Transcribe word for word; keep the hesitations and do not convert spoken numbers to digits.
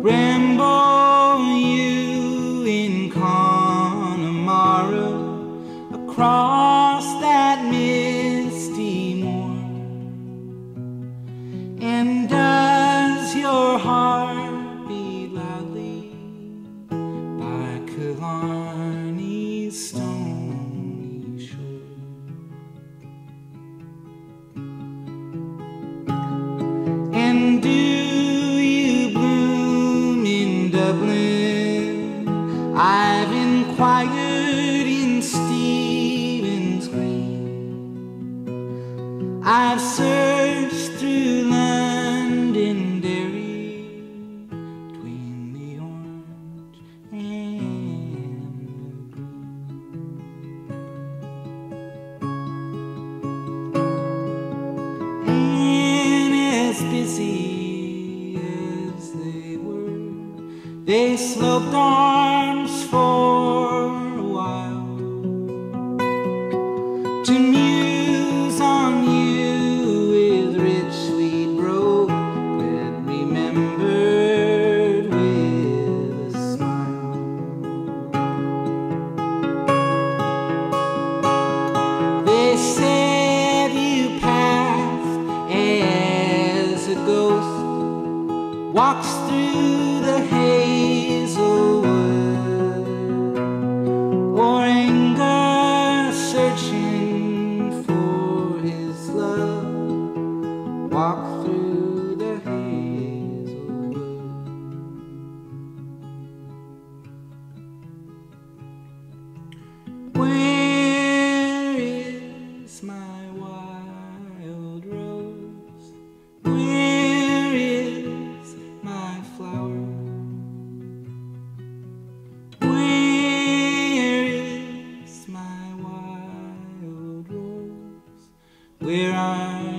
ramble you in Connemara across that misty moor? And does your heart beat loudly by Killarney's stony shore? And do you bloom in Dublin? I've inquired in Stephen's Green. I've searched through Londonderry between the orange and the green. And as busy as they were, they sloped arms for a while to muse on you with rich sweet brogue, glad remembered with a smile. They said you passed as a ghost walks through the hazelwood, or anger searching for his love, walk through the hazelwood. Where is my wild rose? Where is my flower? Where is my wild rose? Where are